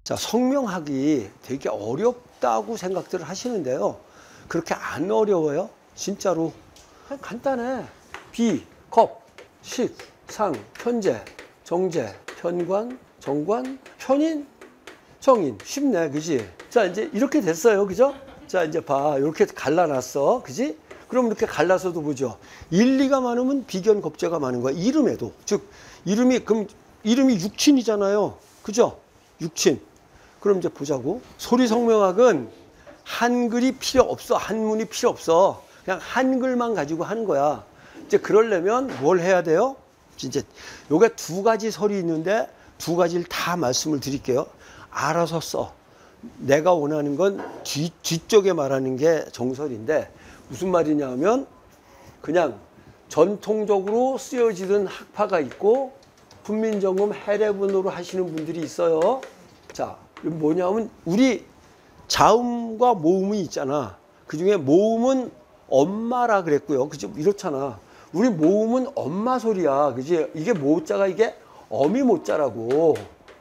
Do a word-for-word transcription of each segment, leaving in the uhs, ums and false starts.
자, 성명하기 되게 어렵다고 생각들을 하시는데요. 그렇게 안 어려워요. 진짜로. 간단해. 비, 컵, 식, 상, 현재, 정제, 현관, 정관, 현인, 정인. 쉽네, 그지? 자, 이제 이렇게 됐어요, 그죠? 자, 이제 봐. 이렇게 갈라놨어, 그지? 그럼 이렇게 갈라서도 보죠. 일리가 많으면 비견 겁재가 많은 거야. 이름에도. 즉, 이름이, 그럼 이름이 육친이잖아요. 그죠? 육친. 그럼 이제 보자고. 소리 성명학은 한글이 필요 없어. 한문이 필요 없어. 그냥 한글만 가지고 하는 거야. 이제 그러려면 뭘 해야 돼요? 이제 요게 두 가지 설이 있는데 두 가지를 다 말씀을 드릴게요. 알아서 써. 내가 원하는 건 뒤, 뒤쪽에 말하는 게 정설인데 무슨 말이냐 하면 그냥 전통적으로 쓰여지던 학파가 있고 훈민정음 해례본으로 하시는 분들이 있어요. 자, 뭐냐면 우리 자음과 모음이 있잖아. 그중에 모음은 엄마라 그랬고요. 그죠? 이렇잖아. 우리 모음은 엄마 소리야. 그지? 이게 모자가 이게 어미 모자라고.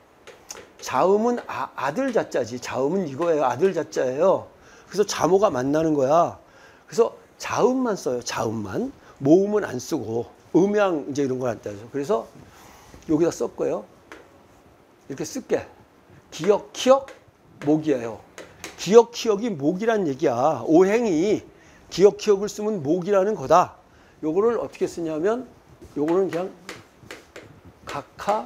자음은 아, 아들 자자지. 자음은 이거예요. 아들 자자예요. 그래서 자모가 만나는 거야. 그래서 자음만 써요. 자음만. 모음은 안 쓰고. 음양 이제 이런 걸 안 따서. 그래서 여기다 썼고요. 이렇게 쓸게. 기역, 키역, 목이에요. 기역, 키역이 목이란 얘기야. 오행이 기역, 키역을 쓰면 목이라는 거다. 요거를 어떻게 쓰냐면 요거는 그냥 각하,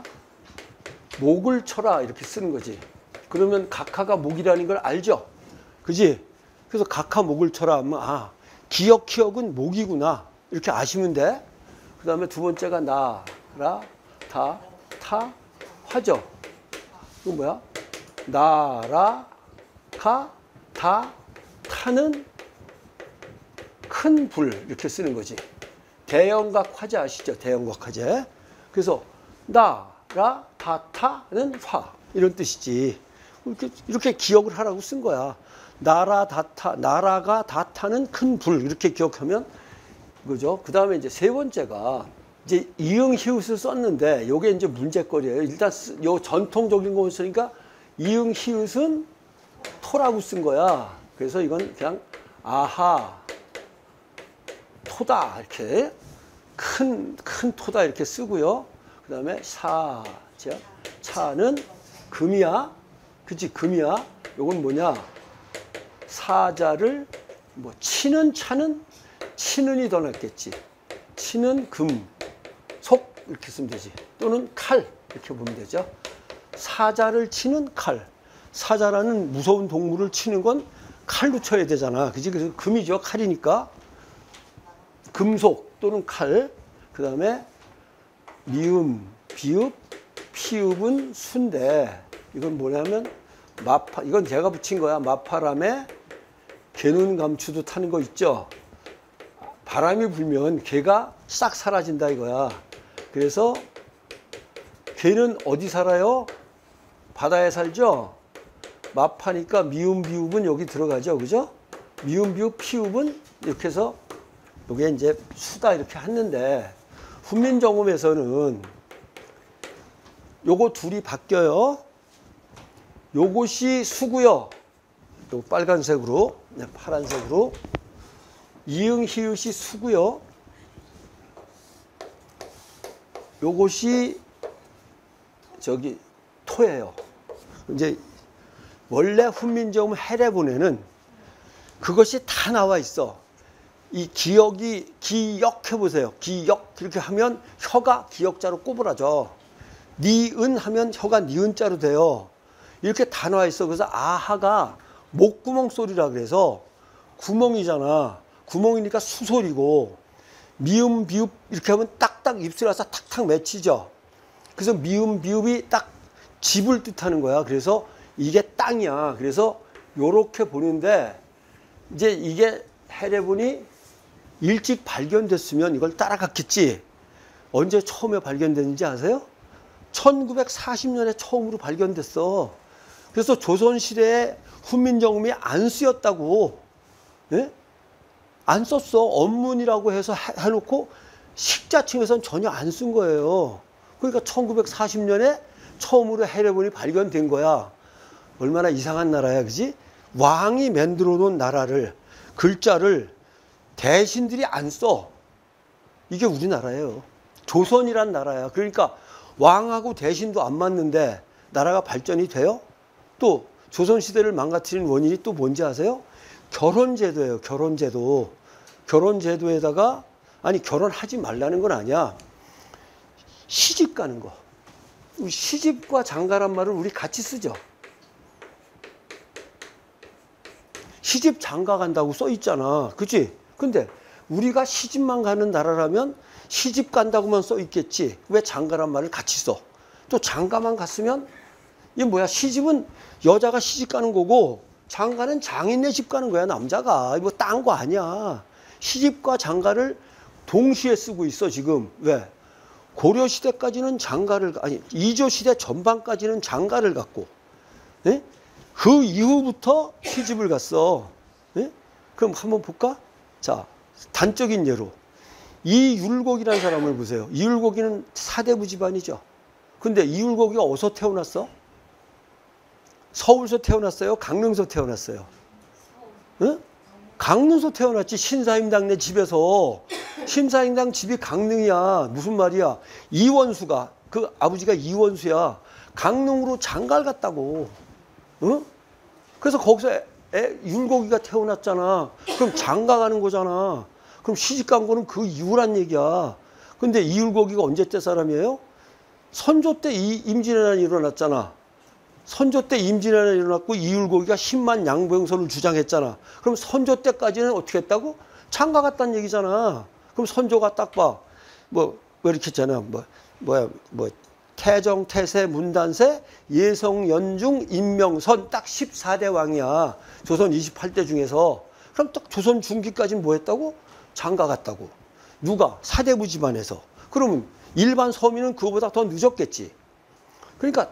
목을 쳐라 이렇게 쓰는 거지. 그러면 각하가 목이라는 걸 알죠? 그지? 그래서 각하, 목을 쳐라 하면 아, 기역, 키역은 목이구나. 이렇게 아시면 돼. 그 다음에 두 번째가 나, 라, 다, 타, 화죠. 이건 뭐야? 나라, 가, 다, 타는 큰 불 이렇게 쓰는 거지. 대형각 화재 아시죠? 대형각 화재. 그래서 나라, 다, 타는 화 이런 뜻이지. 이렇게, 이렇게 기억을 하라고 쓴 거야. 나라, 다, 타, 나라가 다 타는 큰 불 이렇게 기억하면 그죠? 그 다음에 이제 세 번째가 이제 이응 히읗을 썼는데 요게 이제 문제거리예요. 일단 요 전통적인 거 쓰니까 이응 히읗은 토라고 쓴 거야. 그래서 이건 그냥 아하 토다 이렇게 큰, 큰 토다 이렇게 쓰고요. 그 다음에 사, 자, 차는 금이야. 그치? 금이야. 요건 뭐냐? 사자를 뭐 치는 차는 치는이 더 낫겠지. 치는 금, 속 이렇게 쓰면 되지. 또는 칼 이렇게 보면 되죠. 사자를 치는 칼. 사자라는 무서운 동물을 치는 건 칼로 쳐야 되잖아. 그지? 그래서 금이죠. 칼이니까. 금속 또는 칼. 그 다음에 미음, 비읍, 피읍은 순데 이건 뭐냐면 마파, 이건 제가 붙인 거야. 마파람에 개눈 감추도 타는 거 있죠. 바람이 불면 개가 싹 사라진다 이거야. 그래서 개는 어디 살아요? 바다에 살죠. 마파니까 미음, 비읍은 여기 들어가죠. 그죠? 미음, 비읍, 피읍은 이렇게 해서 이게 이제 수다 이렇게 했는데 훈민정음에서는 요거 둘이 바뀌어요. 요것이 수고요. 요 빨간색으로, 네, 파란색으로. 이응 히읗이 수고요. 요것이 저기 토예요. 이제 원래 훈민정음 해례본에는 그것이 다 나와 있어. 이 기역이 기역 해보세요. 기역 이렇게 하면 혀가 기역자로 꼬부라져. 니은 하면 혀가 니은자로 돼요. 이렇게 다 나와 있어. 그래서 아하가 목구멍 소리라 그래서 구멍이잖아. 구멍이니까 수소리고 미음 비읍 이렇게 하면 딱딱 입술에 와서 탁탁 맺히죠. 그래서 미음 비읍이 딱 집을 뜻하는 거야. 그래서 이게 땅이야. 그래서 요렇게 보는데 이제 이게 해례본이 일찍 발견됐으면 이걸 따라갔겠지. 언제 처음에 발견됐는지 아세요? 천구백사십 년에 처음으로 발견됐어. 그래서 조선시대에 훈민정음이 안 쓰였다고. 예? 안 썼어. 언문이라고 해서 해놓고 식자층에서는 전혀 안 쓴 거예요. 그러니까 천구백사십 년에 처음으로 해례본이 발견된 거야. 얼마나 이상한 나라야, 그지? 왕이 만들어 놓은 나라를, 글자를 대신들이 안 써. 이게 우리나라예요. 조선이란 나라야. 그러니까 왕하고 대신도 안 맞는데 나라가 발전이 돼요? 또 조선시대를 망가뜨린 원인이 또 뭔지 아세요? 결혼제도예요. 결혼제도. 결혼제도에다가, 아니 결혼하지 말라는 건 아니야. 시집 가는 거. 시집과 장가란 말을 우리 같이 쓰죠. 시집 장가 간다고 써 있잖아. 그치? 근데 우리가 시집만 가는 나라라면 시집 간다고만 써 있겠지. 왜 장가란 말을 같이 써? 또 장가만 갔으면 이게 뭐야? 시집은 여자가 시집 가는 거고 장가는 장인네 집 가는 거야. 남자가. 이거 딴 거 아니야. 시집과 장가를 동시에 쓰고 있어 지금. 왜? 고려시대까지는 장가를, 아니 이조시대 전반까지는 장가를 갔고, 예? 그 이후부터 시집을 갔어. 예? 그럼 한번 볼까? 자, 단적인 예로 이율곡이라는 사람을 보세요. 이율곡이는 사대부 집안이죠. 근데 이율곡이가 어디서 태어났어? 서울서 태어났어요? 강릉서 태어났어요? 예? 강릉서 태어났지. 신사임당네 집에서. 신사임당 집이 강릉이야. 무슨 말이야? 이원수가, 그 아버지가 이원수야. 강릉으로 장가를 갔다고. 응? 그래서 거기서 애, 애, 율곡이가 태어났잖아. 그럼 장가 가는 거잖아. 그럼 시집 간 거는 그 이후란 얘기야. 근데 이율곡이가 언제 때 사람이에요? 선조 때 이 임진왜란이 일어났잖아. 선조 때 임진왜란이 일어났고 이율곡이가 십만 양병설을 주장했잖아. 그럼 선조 때까지는 어떻게 했다고? 장가 갔다는 얘기잖아. 그럼 선조가 딱 봐. 뭐, 뭐 이렇게 했잖아. 뭐, 뭐야, 뭐, 태정, 태세, 문단세, 예성, 연중, 임명선 딱 십사 대 왕이야. 조선 이십팔 대 중에서. 그럼 딱 조선 중기까지는 뭐 했다고? 장가 갔다고. 누가? 사대부 집안에서. 그러면 일반 서민은 그거보다 더 늦었겠지. 그러니까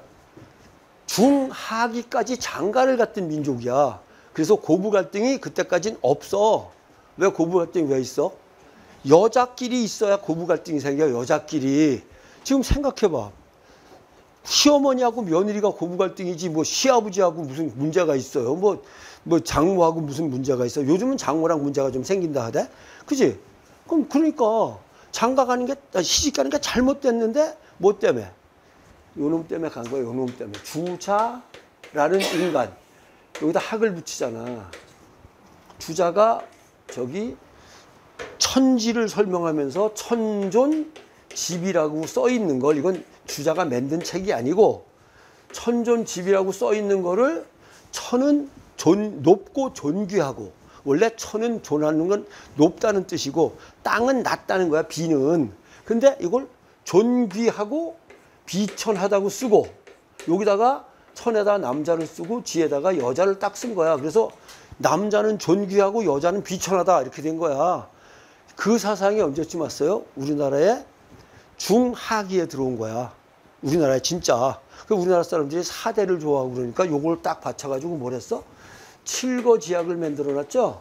중하기까지 장가를 갔던 민족이야. 그래서 고부 갈등이 그때까지는 없어. 왜 고부 갈등이 왜 있어? 여자끼리 있어야 고부 갈등이 생겨. 여자끼리. 지금 생각해봐. 시어머니하고 며느리가 고부 갈등이지 뭐 시아버지하고 무슨 문제가 있어요. 뭐, 뭐 장모하고 무슨 문제가 있어. 요즘은 장모랑 문제가 좀 생긴다 하대. 그지? 그럼 그러니까 장가 가는 게, 시집 가는 게 잘못됐는데 뭐 때문에? 요놈 때문에 간 거야. 요놈 때문에. 주자라는 인간. 여기다 학을 붙이잖아. 주자가 저기 천지를 설명하면서 천존집이라고 써 있는 걸, 이건 주자가 만든 책이 아니고 천존집이라고 써 있는 거를, 천은 존, 높고 존귀하고, 원래 천은 존하는 건 높다는 뜻이고 땅은 낮다는 거야. 비는. 근데 이걸 존귀하고 비천하다고 쓰고, 여기다가 천에다 남자를 쓰고 지에다가 여자를 딱 쓴 거야. 그래서 남자는 존귀하고 여자는 비천하다 이렇게 된 거야. 그 사상이 언제쯤 왔어요? 우리나라에 중하기에 들어온 거야. 우리나라에 진짜. 그 우리나라 사람들이 사대를 좋아하고 그러니까 요걸 딱 받쳐가지고 뭘 했어? 칠거지약을 만들어놨죠?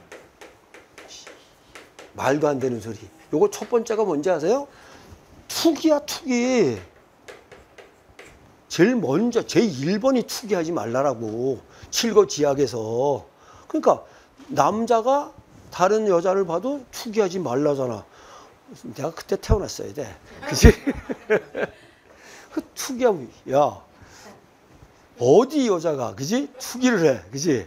말도 안 되는 소리. 요거 첫 번째가 뭔지 아세요? 투기야, 투기. 제일 먼저, 제일 일 번이 투기하지 말라라고. 칠거지약에서. 그러니까 남자가 다른 여자를 봐도 투기하지 말라잖아. 내가 그때 태어났어야 돼. 그치? 그 투기하고, 야, 어디 여자가, 그지? 투기를 해. 그지?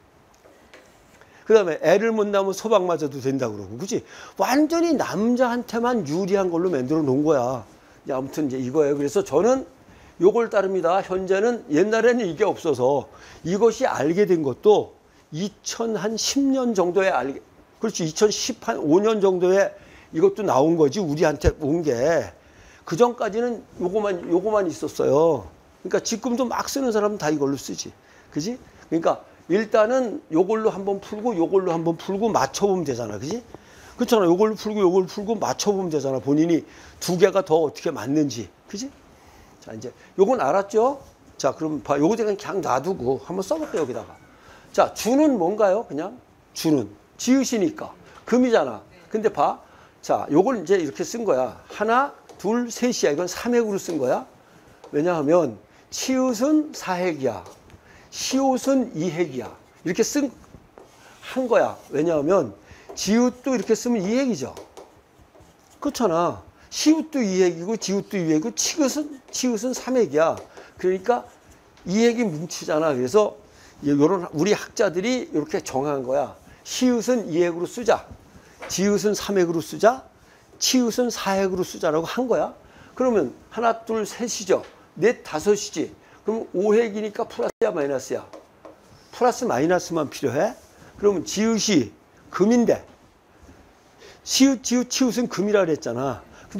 그 다음에 애를 못 낳으면 소박 맞아도 된다고 그러고, 그지? 완전히 남자한테만 유리한 걸로 만들어 놓은 거야. 아무튼 이제 이거예요. 그래서 저는 요걸 따릅니다. 현재는, 옛날에는 이게 없어서 이것이 알게 된 것도 이천십 년 정도에 알게, 그렇지, 이천십오 년 정도에 이것도 나온 거지, 우리한테 온 게. 그 전까지는 요거만, 요거만 있었어요. 그러니까 지금도 막 쓰는 사람은 다 이걸로 쓰지. 그지? 그러니까 일단은 요걸로 한번 풀고 요걸로 한번 풀고 맞춰보면 되잖아. 그지? 그렇잖아. 요걸로 풀고 요걸로 풀고 맞춰보면 되잖아. 본인이 두 개가 더 어떻게 맞는지. 그지? 자, 이제 요건 알았죠? 자, 그럼 봐. 요거 그냥 그냥 놔두고 한번 써볼게요, 여기다가. 자, 주는 뭔가요? 그냥 주는. 지으시니까. 금이잖아. 근데 봐. 자, 요걸 이제 이렇게 쓴 거야. 하나, 둘, 셋이야. 이건 삼획으로 쓴 거야. 왜냐하면 치읓은 사획이야. 시옷은 이핵이야. 이렇게 쓴, 한 거야. 왜냐하면 지읒도 이렇게 쓰면 이핵이죠. 그렇잖아. 시읒도 이핵이고 지읒도 이핵이고 치읒은, 치읒은 삼핵이야. 그러니까 이핵이 뭉치잖아. 그래서 요런 우리 학자들이 이렇게 정한 거야. 시읒은 이핵으로 쓰자. 지읒은 삼핵으로 쓰자. 치읒은 사핵으로 쓰자라고 한 거야. 그러면 하나, 둘, 셋이죠. 넷, 다섯이지. 그럼 오핵이니까 플러스야, 마이너스야? 플러스 마이너스만 필요해? 그러면 지읒이 금인데 시읒, 지읒, 치읒은 금이라 그랬잖아. 근데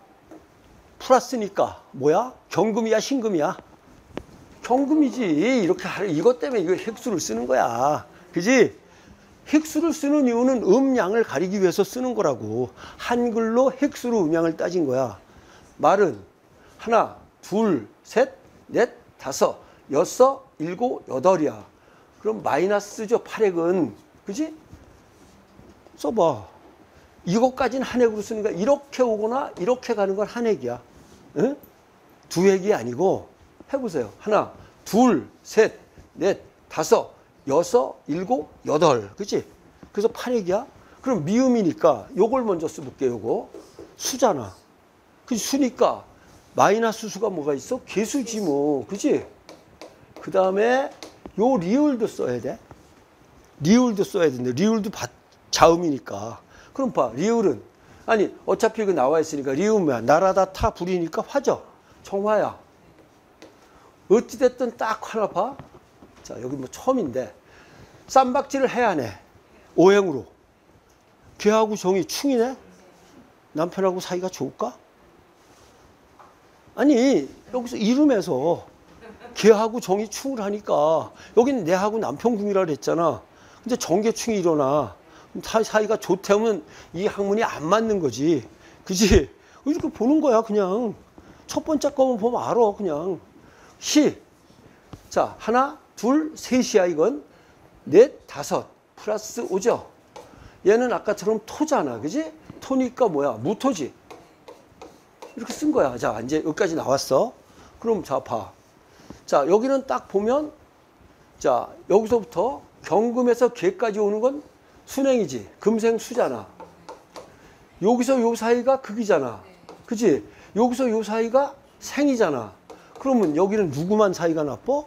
플러스니까 뭐야? 경금이야, 신금이야? 경금이지. 이렇게 하, 이것 때문에 이거 핵수를 쓰는 거야. 그지? 핵수를 쓰는 이유는 음양을 가리기 위해서 쓰는 거라고. 한글로 핵수로 음양을 따진 거야. 말은 하나, 둘, 셋, 넷, 다섯, 여섯, 일곱, 여덟이야. 그럼 마이너스죠, 팔핵은. 그지? 써봐. 이것까지는 한핵으로 쓰는 거야. 이렇게 오거나 이렇게 가는 건 한핵이야. 응? 두 핵이 아니고 해보세요. 하나, 둘, 셋, 넷, 다섯, 여섯, 일곱, 여덟. 그치? 그래서 팔핵이야. 그럼 미음이니까 요걸 먼저 써볼게. 요거 수잖아. 그 수니까 마이너스 수가 뭐가 있어? 개수지 뭐. 그치? 그 다음에 요 리을도 써야 돼. 리을도 써야 되는데 리을도 자음이니까. 그럼 봐. 리을은 아니 어차피 그 나와 있으니까 리은 뭐야? 나라다 타 불이니까 화죠. 정화야. 어찌됐든 딱 하나 봐. 자, 여기 뭐 처음인데 쌈박질을 해야 하네. 오행으로. 걔하고 정이 충이네. 남편하고 사이가 좋을까? 아니 여기서 이름에서 걔하고 정이 충을 하니까 여기는 내하고 남편궁이라 그랬잖아. 근데 정계충이 일어나. 사이가 좋다면 이 학문이 안 맞는 거지. 그지? 이렇게 보는 거야 그냥. 첫 번째 거만 보면 알아 그냥. 시. 자, 하나, 둘, 셋이야 이건. 넷, 다섯. 플러스 오죠. 얘는 아까처럼 토잖아. 그지? 토니까 뭐야? 무토지. 이렇게 쓴 거야. 자, 이제 여기까지 나왔어. 그럼 자, 봐. 자, 여기는 딱 보면 자, 여기서부터 경금에서 개까지 오는 건 순행이지. 금생수잖아. 여기서 요 사이가 극이잖아. 그치? 여기서 요 사이가 생이잖아. 그러면 여기는 누구만 사이가 나빠?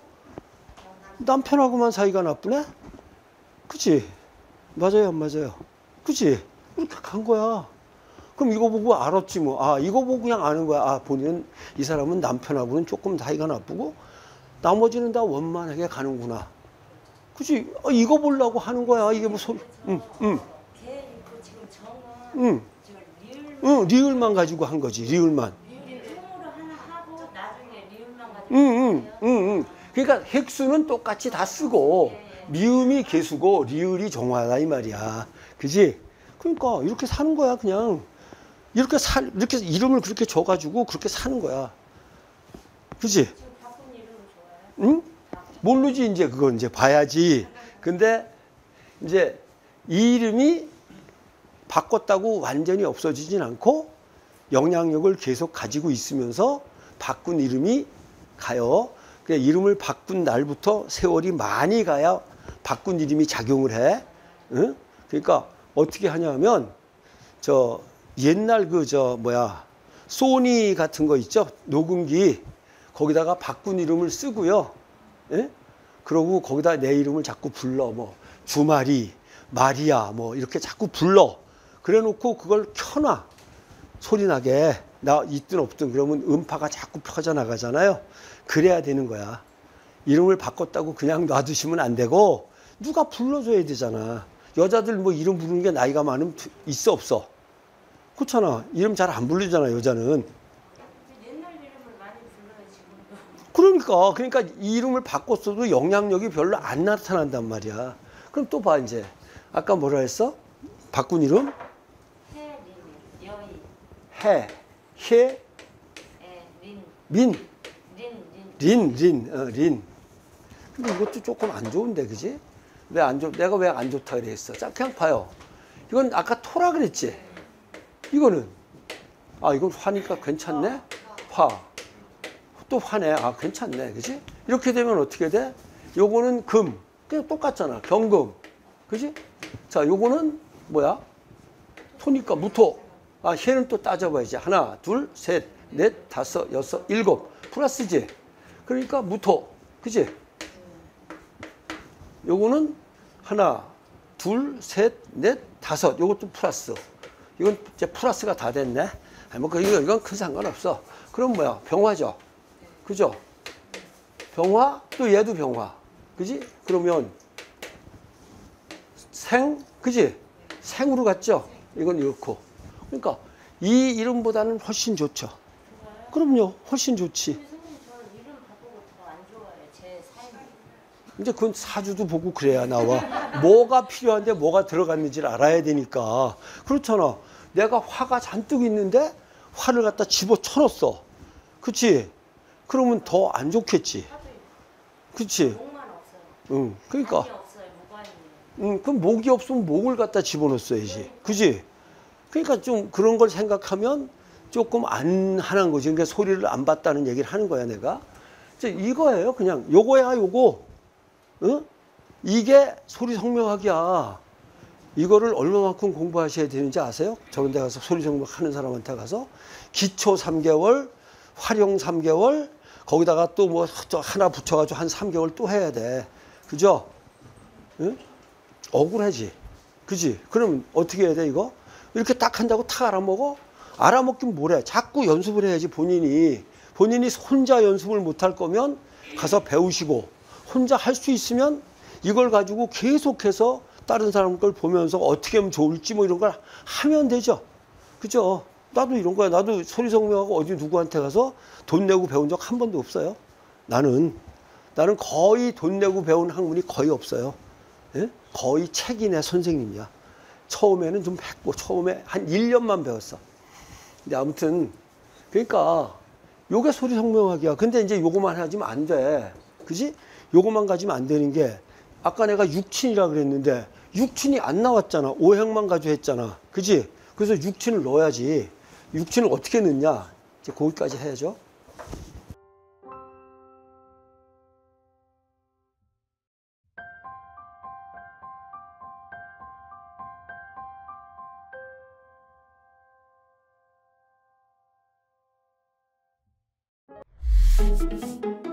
남편하고만 사이가 나쁘네? 그치? 맞아요, 안 맞아요? 그치? 이렇게 간 거야. 그럼 이거 보고 알았지 뭐. 아, 이거 보고 그냥 아는 거야. 아, 본인은 이 사람은 남편하고는 조금 사이가 나쁘고 나머지는 다 원만하게 가는구나. 그치? 아, 이거 보려고 하는 거야. 이게 뭐 소리. 응, 응. 걔 그 지금 정은 응. 리을 응, 리을만 가지고 한 거지. 리을만. 리을 통으로 하나 하고 나중에 리을만 가지고. 응, 응, 응, 응. 그러니까 핵수는 똑같이 다 쓰고 미음이 개수고 리을이 정화다 이 말이야. 그지? 그러니까 이렇게 사는 거야 그냥. 이렇게 사 이렇게 이름을 그렇게 줘가지고 그렇게 사는 거야. 그지? 지금 바꾼 이름은 좋아요? 응? 모르지 이제 그건 이제 봐야지. 근데 이제 이 이름이 바꿨다고 완전히 없어지진 않고 영향력을 계속 가지고 있으면서 바꾼 이름이 가요. 그러니까 이름을 바꾼 날부터 세월이 많이 가야 바꾼 이름이 작용을 해. 응? 그러니까 어떻게 하냐면 저 옛날 그 저 뭐야 소니 같은 거 있죠? 녹음기 거기다가 바꾼 이름을 쓰고요. 예? 그러고 거기다 내 이름을 자꾸 불러. 뭐 주마리, 마리아 뭐 이렇게 자꾸 불러. 그래 놓고 그걸 켜놔. 소리 나게. 나 있든 없든 그러면 음파가 자꾸 퍼져나가잖아요. 그래야 되는 거야. 이름을 바꿨다고 그냥 놔두시면 안 되고 누가 불러줘야 되잖아. 여자들 뭐 이름 부르는 게 나이가 많으면 있어 없어? 그렇잖아. 이름 잘 안 부르잖아 여자는. 옛날 이름을 많이 불러요 지금도. 그러니까 그러니까 이 이름을 바꿨어도 영향력이 별로 안 나타난단 말이야. 그럼 또 봐 이제. 아까 뭐라 했어? 바꾼 이름? 해, 린, 여의, 해, 해, 에, 린, 민, 린, 린. 린, 린, 어, 린. 근데 이것도 조금 안 좋은데, 그지? 왜 안 좋? 내가 왜 안 좋다 그랬어? 자, 그냥 봐요. 이건 아까 토라 그랬지? 이거는 아 이건 화니까 괜찮네. 화. 또 화네. 아 괜찮네, 그지? 이렇게 되면 어떻게 돼? 요거는 금. 그냥 똑같잖아. 경금. 그지? 자, 요거는 뭐야? 토니까 무토. 아, 얘는 또 따져봐야지. 하나, 둘, 셋, 넷, 다섯, 여섯, 일곱. 플러스지. 그러니까 무토. 그지? 요거는 하나, 둘, 셋, 넷, 다섯. 요것도 플러스. 이건 이제 플러스가 다 됐네. 아니, 뭐, 이건, 이건 큰 상관없어. 그럼 뭐야? 병화죠. 그죠? 병화, 또 얘도 병화. 그지? 그러면 생, 그지? 생으로 갔죠? 이건 이렇고. 그러니까 이 이름보다는 훨씬 좋죠. 그럼요. 훨씬 좋지. 근데 선생님 저는 이름 바꾸고 더 안 좋아해요. 제 삶이. 이제 그건 사주도 보고 그래야 나와. 뭐가 필요한데 뭐가 들어갔는지를 알아야 되니까. 그렇잖아. 내가 화가 잔뜩 있는데 화를 갖다 집어쳐넣었어. 그치? 그러면 더 안 좋겠지. 그치? 목만 없어요. 응. 그러니까. 목이 없어요. 무관이에요. 응. 그럼 목이 없으면 목을 갖다 집어넣었어야지. 그치? 그러니까 좀 그런 걸 생각하면 조금 안 하는 거지. 그러니까 소리를 안 봤다는 얘기를 하는 거야, 내가. 이제 이거예요. 그냥 요거야, 요거. 응? 이게 소리 성명학이야. 이거를 얼마만큼 공부하셔야 되는지 아세요? 저런 데 가서 소리 성명학 하는 사람한테 가서 기초 삼 개월, 활용 삼 개월, 거기다가 또 뭐 하나 붙여가지고 한 삼 개월 또 해야 돼. 그죠? 응? 억울하지. 그지? 그럼 어떻게 해야 돼, 이거? 이렇게 딱 한다고 탁 알아먹어? 알아먹긴 뭐래. 자꾸 연습을 해야지, 본인이. 본인이 혼자 연습을 못할 거면 가서 배우시고, 혼자 할 수 있으면 이걸 가지고 계속해서 다른 사람 걸 보면서 어떻게 하면 좋을지 뭐 이런 걸 하면 되죠. 그죠? 나도 이런 거야. 나도 소리 성명하고 어디 누구한테 가서 돈 내고 배운 적 한 번도 없어요. 나는. 나는 거의 돈 내고 배운 학문이 거의 없어요. 예? 거의 책이 내 선생님이야. 처음에는 좀 했고, 처음에 한 일 년만 배웠어. 근데 아무튼, 그러니까, 요게 소리 성명학이야. 근데 이제 요거만 하지면 안 돼. 그지? 요거만 가지면 안 되는 게, 아까 내가 육친이라 그랬는데, 육친이 안 나왔잖아. 오행만 가지고 했잖아. 그지? 그래서 육친을 넣어야지. 육친을 어떻게 넣냐? 이제 거기까지 해야죠. Thank you.